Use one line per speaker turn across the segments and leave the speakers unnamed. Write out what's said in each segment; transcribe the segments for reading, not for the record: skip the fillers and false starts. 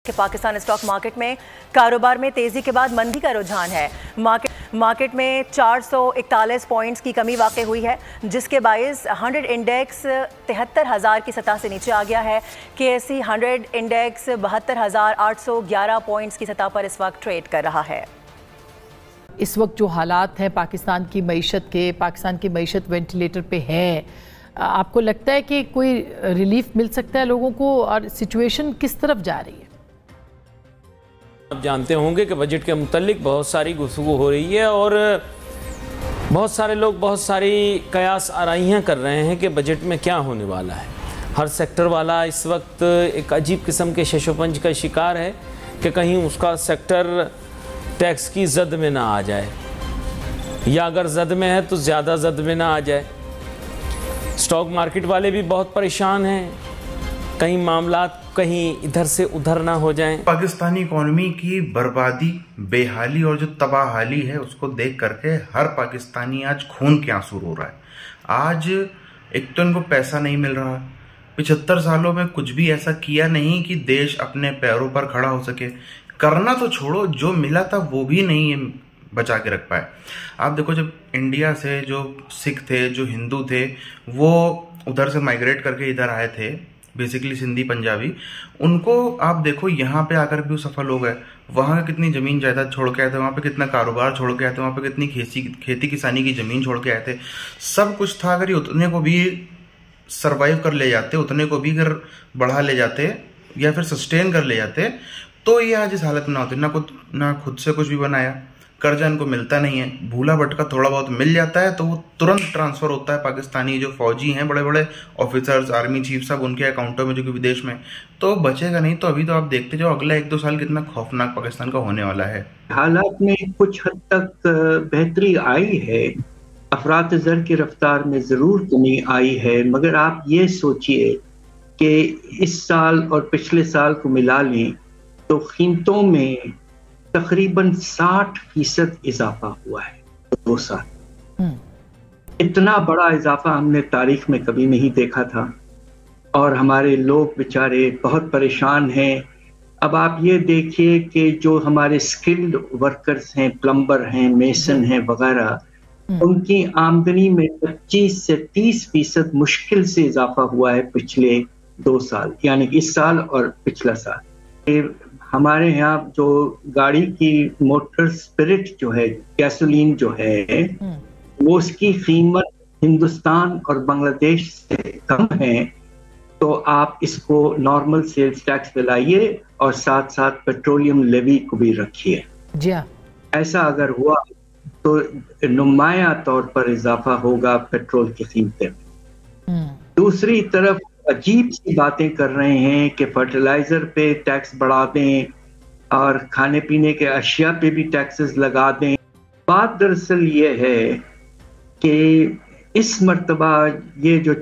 कि Pakistan stock market में कारोबार में तेजी के बाद मंदी का रुझान है। मार्केट में 441 पॉइंट्स की कमी वाक़ई हुई है, जिसके बायस 100 इंडेक्स 73,000 की सतह से नीचे आ गया है। KSE 100 इंडेक्स 72,811 पॉइंट्स की सतह पर इस वक्त ट्रेड कर रहा है।
इस वक्त जो हालात हैं पाकिस्तान की मईशत वेंटिलेटर पे है, आपको लगता है कि कोई रिलीफ मिल सकता है लोगों को, और सिचुएशन किस तरफ जा रही है?
आप जानते होंगे कि बजट के मुतालिक बहुत सारी गुफ्तगू हो रही है और बहुत सारे लोग बहुत सारी कयास आराइयाँ कर रहे हैं कि बजट में क्या होने वाला है। हर सेक्टर वाला इस वक्त एक अजीब किस्म के शशोपंज का शिकार है कि कहीं उसका सेक्टर टैक्स की जद में ना आ जाए, या अगर जद में है तो ज़्यादा जद में ना आ जाए। स्टॉक मार्केट वाले भी बहुत परेशान हैं, कहीं मामला कहीं इधर से उधर ना हो जाएं।
पाकिस्तानी इकोनॉमी की बर्बादी, बेहाली और जो तबाहाली है उसको देख करके हर पाकिस्तानी आज खून के आंसू रो रहा है। आज एक तो इनको पैसा नहीं मिल रहा, 75 सालों में कुछ भी ऐसा किया नहीं कि देश अपने पैरों पर खड़ा हो सके। करना तो छोड़ो, जो मिला था वो भी नहीं बचा के रख पाए। आप देखो, जब इंडिया से जो सिख थे, जो हिंदू थे, वो उधर से माइग्रेट करके इधर आए थे, बेसिकली सिंधी पंजाबी, उनको आप देखो यहाँ पे आकर भी वो सफल हो गए। वहाँ कितनी जमीन जायदाद छोड़ के आए थे, वहाँ पे कितना कारोबार छोड़ के आए थे, वहाँ पे कितनी खेती किसानी की जमीन छोड़ के आए थे। सब कुछ था, अगर ये उतने को भी सर्वाइव कर ले जाते, उतने को भी अगर बढ़ा ले जाते या फिर सस्टेन कर ले जाते, तो ये आज इस हालत में ना होते। ना खुद से कुछ भी बनाया, कर्जा इनको मिलता नहीं है, भूला भटका थोड़ा बहुत मिल जाता है तो वो तुरंत ट्रांसफर होता है पाकिस्तानी जो फौजी हैं, बड़े बड़े ऑफिसर्स, आर्मी चीफ साहब, उनके अकाउंटों में, जो कि विदेश में, तो बचेगा नहीं। तो अभी तो आप देखते जाओ अगला 1-2 साल कितना खौफनाक पाकिस्तान का होने वाला है।
हालात में कुछ हद तक बेहतरी आई है, अफरात-ए-ज़र की रफ्तार में जरूर कमी आई है, मगर आप ये सोचिए कि इस साल और पिछले साल को मिला लें तो कीमतों में तकरीबन 60% इजाफा हुआ है 2 साल। इतना बड़ा इजाफा हमने तारीख में कभी नहीं देखा था और हमारे लोग बेचारे बहुत परेशान हैं। अब आप ये देखिए कि जो हमारे स्किल्ड वर्कर्स हैं, प्लम्बर हैं, मेसन हैं वगैरह, उनकी आमदनी में 25 से 30% मुश्किल से इजाफा हुआ है पिछले 2 साल, यानी कि इस साल और पिछला साल। हमारे यहाँ जो गाड़ी की मोटर स्पिरिट जो है, गैसोलीन जो है, वो उसकी कीमत हिंदुस्तान और बांग्लादेश से कम है, तो आप इसको नॉर्मल सेल्स टैक्स पे लाइए और साथ साथ पेट्रोलियम लेवी को भी रखिए।
जी हाँ,
ऐसा अगर हुआ तो नुमाया तौर पर इजाफा होगा पेट्रोल की कीमतें। दूसरी तरफ अजीब सी बातें कर रहे हैं कि फर्टिलाइजर पे टैक्स बढ़ा दें और खाने पीने के अशिया पे भी टैक्सेस लगा दें। बात दरअसल ये है कि इस मर्तबा ये जो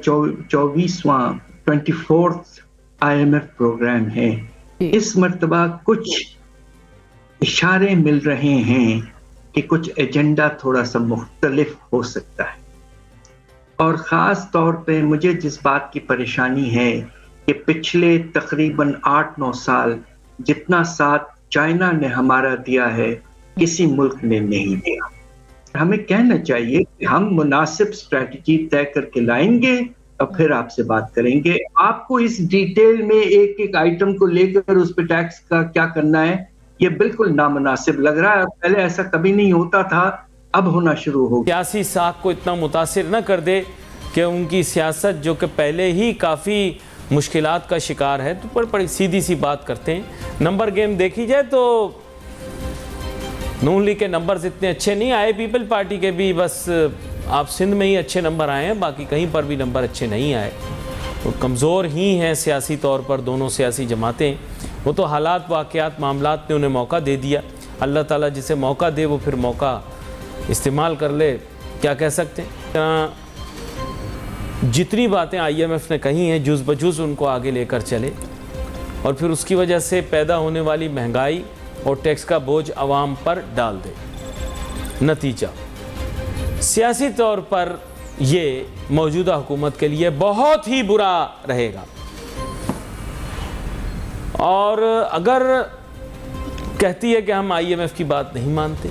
24वां IMF प्रोग्राम है, इस मर्तबा कुछ इशारे मिल रहे हैं कि कुछ एजेंडा थोड़ा सा मुख्तलिफ हो सकता है। और ख़ास तौर पे मुझे जिस बात की परेशानी है कि पिछले तकरीबन 8-9 साल जितना साथ चाइना ने हमारा दिया है, किसी मुल्क ने नहीं दिया। हमें कहना चाहिए कि हम मुनासिब स्ट्रैटेजी तय करके लाएंगे और फिर आपसे बात करेंगे। आपको इस डिटेल में एक एक आइटम को लेकर उस पर टैक्स का क्या करना है, ये बिल्कुल नामुनासिब लग रहा है। पहले ऐसा कभी नहीं होता था, अब होना शुरू हो गया।
सियासी साख को इतना मुतासिर न कर दे कि उनकी सियासत जो कि पहले ही काफ़ी मुश्किलात का शिकार है, तो बड़ी सीधी सी बात करते हैं। नंबर गेम देखी जाए तो नून लीग के नंबर्स इतने अच्छे नहीं आए, पीपल पार्टी के भी बस आप सिंध में ही अच्छे नंबर आए हैं, बाकी कहीं पर भी नंबर अच्छे नहीं आए। तो कमज़ोर ही हैं सियासी तौर पर दोनों सियासी जमातें। वो तो हालात, वाक़यात, मामलात ने उन्हें मौका दे दिया। अल्लाह ताला जिसे मौका दे वो फिर मौका इस्तेमाल कर ले, क्या कह सकते हैं। जितनी बातें IMF ने कही हैं जुज़ बजुज़ उनको आगे लेकर चले और फिर उसकी वजह से पैदा होने वाली महंगाई और टैक्स का बोझ आवाम पर डाल दे। नतीजा सियासी तौर पर ये मौजूदा हुकूमत के लिए बहुत ही बुरा रहेगा और अगर कहती है कि हम IMF की बात नहीं मानते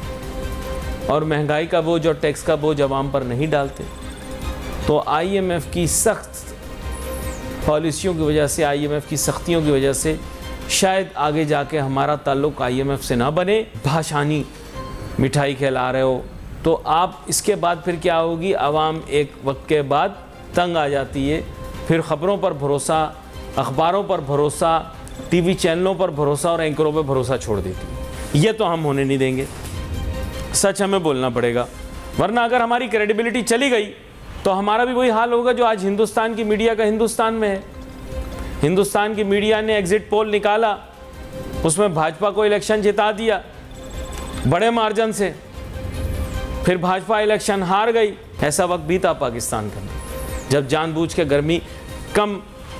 और महंगाई का बोझ और टैक्स का बोझ अवाम पर नहीं डालते, तो IMF की सख्त पॉलिसियों की वजह से, IMF की सख्तियों की वजह से शायद आगे जाके हमारा ताल्लुक IMF से ना बने। भाषानी मिठाई खिला रहे हो तो आप इसके बाद फिर क्या होगी, आवाम एक वक्त के बाद तंग आ जाती है, फिर ख़बरों पर भरोसा, अखबारों पर भरोसा, TV चैनलों पर भरोसा और एंकरों पर भरोसा छोड़ देती है। ये तो हम होने नहीं देंगे, सच हमें बोलना पड़ेगा, वरना अगर हमारी क्रेडिबिलिटी चली गई तो हमारा भी वही हाल होगा जो आज हिंदुस्तान की मीडिया का हिंदुस्तान में है। हिंदुस्तान की मीडिया ने एग्जिट पोल निकाला, उसमें भाजपा को इलेक्शन जिता दिया बड़े मार्जिन से, फिर भाजपा इलेक्शन हार गई। ऐसा वक्त भी था पाकिस्तान का जब जानबूझ के गर्मी कम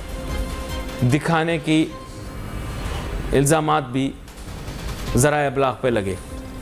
दिखाने की इल्ज़ामात भी ज़राए अबलाग पे लगे,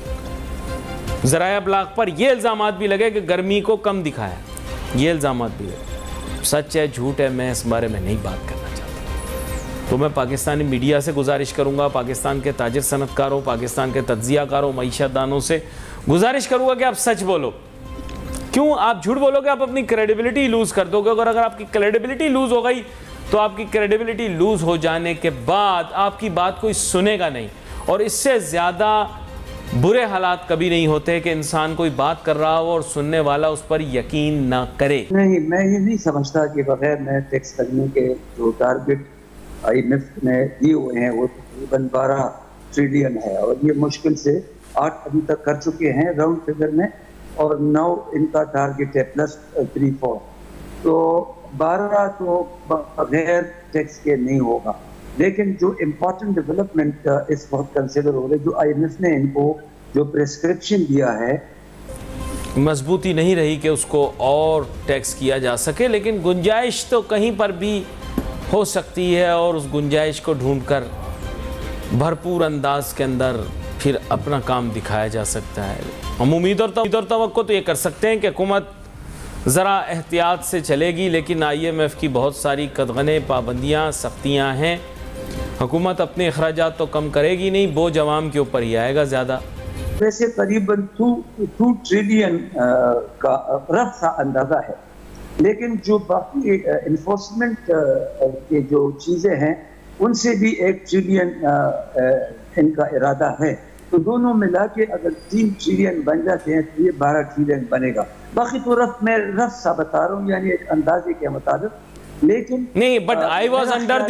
ज़राए अबलाग पर ये इल्ज़ामात भी लगे कि गर्मी को कम दिखाया, ये इल्ज़ामात भी लगे। सच है झूठ है, मैं इस बारे में नहीं बात करना चाहता। तो मैं पाकिस्तानी मीडिया से गुजारिश करूंगा, पाकिस्तान के ताजिर सनतकारों, पाकिस्तान के तज्जियाकारों, मईशतदानों से गुजारिश करूंगा कि आप सच बोलो। क्यों आप झूठ बोलोगे, आप अपनी क्रेडिबिलिटी लूज़ कर दोगे। और अगर आपकी क्रेडिबिलिटी लूज़ हो गई तो आपकी क्रेडिबिलिटी लूज़ हो जाने के बाद आपकी बात कोई सुनेगा नहीं। और इससे ज़्यादा बुरे हालात कभी नहीं होते कि इंसान कोई बात कर रहा हो और सुनने वाला उस पर यकीन ना करे।
नहीं, मैं ये नहीं समझता कि बगैर नए टैक्स करने के जो टारगेट IMF ने दिए हुए हैं वो तकरीबन 12 ट्रिलियन है और ये मुश्किल से 8 अभी तक कर चुके हैं राउंड फिगर में, और 9 इनका टारगेट है प्लस 3-4, तो 12 तो बगैर टैक्स के नहीं होगा। लेकिन जो इम्पोर्टेंट डेवलपमेंट इस वक्त कंसिडर हो रहे, जो IMF ने इनको जो प्रिस्क्रिप्शन दिया है,
मजबूती नहीं रही कि उसको और टैक्स किया जा सके, लेकिन गुंजाइश तो कहीं पर भी हो सकती है और उस गुंजाइश को ढूंढकर भरपूर अंदाज के अंदर फिर अपना काम दिखाया जा सकता है। हम उम्मीद और तवक्को तो ये कर सकते हैं कि हुकूमत ज़रा एहतियात से चलेगी, लेकिन IMF की बहुत सारी कदगने, पाबंदियाँ, सख्तियाँ हैं। हुकूमत अपने अखराजात तो कम करेगी नहीं, बोझ अवाम के ऊपर ही आएगा ज़्यादा।
वैसे करीबन 2 ट्रिलियन का रफ सा अंदाज़ा है, लेकिन जो बाकी इन्फोर्समेंट के जो चीज़ें हैं उनसे भी 1 ट्रिलियन इनका इरादा है। तो दोनों मिला के अगर 3 ट्रिलियन बन जाते हैं तो ये 12 ट्रिलियन बनेगा। बाकी तो रफ सा बता रहा हूँ, यानी एक अंदाजे के मुताबिक। लेकिन
नहीं, but I was under the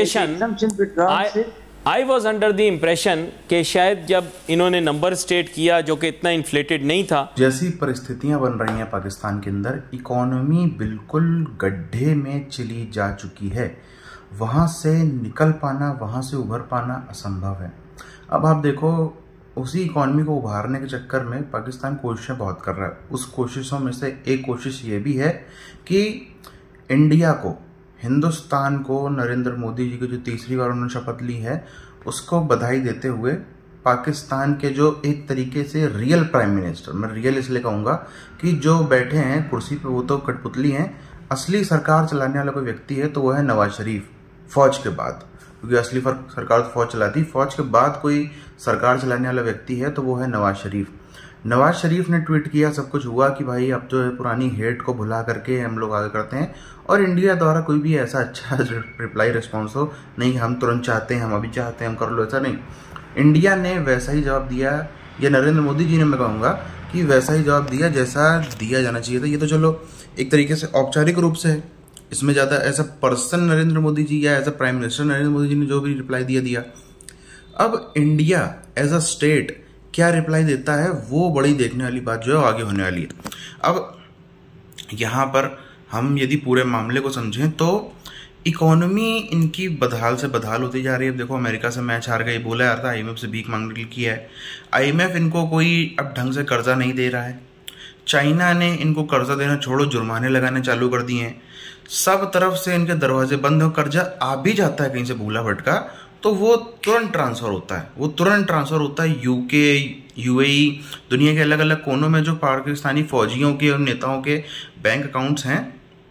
impression कि शायद जब इन्होंने नंबर स्टेट किया जो कि इतना इन्फ्लेटेड नहीं था।
जैसी परिस्थितियां बन रही हैं पाकिस्तान के अंदर, इकोनॉमी बिल्कुल गड्ढे में चली जा चुकी है, वहां से निकल पाना, वहां से उभर पाना असंभव है। अब आप देखो, उसी इकॉनमी को उभारने के चक्कर में पाकिस्तान कोशिशें बहुत कर रहा है। उस कोशिशों में से एक कोशिश ये भी है कि इंडिया को, हिंदुस्तान को, नरेंद्र मोदी जी की जो तीसरी बार उन्होंने शपथ ली है, उसको बधाई देते हुए पाकिस्तान के जो एक तरीके से रियल प्राइम मिनिस्टर, मैं रियल इसलिए कहूँगा कि जो बैठे हैं कुर्सी पे वो तो कठपुतली हैं, असली सरकार चलाने वाला कोई व्यक्ति है तो वो है नवाज शरीफ, फौज के बाद, क्योंकि असली सरकार तो फौज चलाती, फौज के बाद कोई सरकार चलाने वाला व्यक्ति है तो वो है नवाज शरीफ। नवाज शरीफ ने ट्वीट किया, सब कुछ हुआ कि भाई अब जो है पुरानी हेट को भुला करके हम लोग आगे करते हैं, और इंडिया द्वारा कोई भी ऐसा अच्छा रिप्लाई रिस्पॉन्स हो नहीं, हम तुरंत चाहते हैं, हम अभी चाहते हैं, हम कर लो, ऐसा नहीं। इंडिया ने वैसा ही जवाब दिया, या नरेंद्र मोदी जी ने, मैं कहूँगा कि वैसा ही जवाब दिया जैसा दिया जाना चाहिए था। ये तो चलो एक तरीके से औपचारिक रूप से है, इसमें ज़्यादा as a person Narendra Modi ji या as a prime minister Narendra Modi ji ने जो भी रिप्लाई दिया। अब इंडिया एज अ स्टेट क्या रिप्लाई देता है, वो बड़ी देखने वाली बात जो है आगे होने वाली है। अब यहाँ पर हम यदि पूरे मामले को समझें तो इकोनॉमी इनकी बदहाल से बदहाल होती जा रही है। देखो, अमेरिका से मैच हार गई, बोला यार था IMF से भीख मांगने के लिए किया है। IMF इनको कोई अब ढंग से कर्जा नहीं दे रहा है। चाइना ने इनको कर्जा देना छोड़ो, जुर्माने लगाने चालू कर दिए हैं। सब तरफ से इनके दरवाजे बंद हो, कर्जा आ भी जाता है कहीं से भूला भटका तो वो तुरंत ट्रांसफर होता है, UK, UAE, दुनिया के अलग अलग कोनों में जो पाकिस्तानी फौजियों के और नेताओं के बैंक अकाउंट्स हैं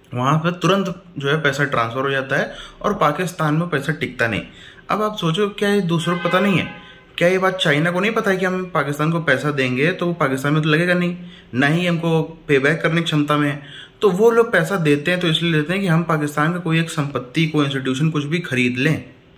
वहाँ पर तुरंत जो है पैसा ट्रांसफ़र हो जाता है और पाकिस्तान में पैसा टिकता नहीं। अब आप सोचो, क्या ये दूसरों को पता नहीं है? क्या ये बात चाइना को नहीं पता है कि हम पाकिस्तान को पैसा देंगे तो वो पाकिस्तान में तो लगेगा नहीं, ना ही हमको पे बैक करने की क्षमता में है। तो वो लोग पैसा देते हैं तो इसलिए देते हैं कि हम पाकिस्तान का कोई एक संपत्ति, कोई इंस्टीट्यूशन कुछ भी खरीद लें।